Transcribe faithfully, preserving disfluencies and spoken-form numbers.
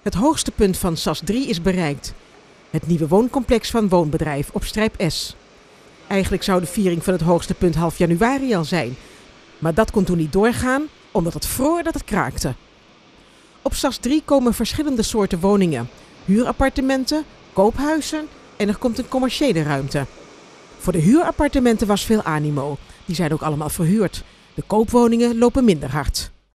Het hoogste punt van S A S drie is bereikt. Het nieuwe wooncomplex van Woonbedrijf op Strijp S. Eigenlijk zou de viering van het hoogste punt half januari al zijn. Maar dat kon toen niet doorgaan, omdat het vroor dat het kraakte. Op S A S drie komen verschillende soorten woningen. Huurappartementen, koophuizen en er komt een commerciële ruimte. Voor de huurappartementen was veel animo. Die zijn ook allemaal verhuurd. De koopwoningen lopen minder hard.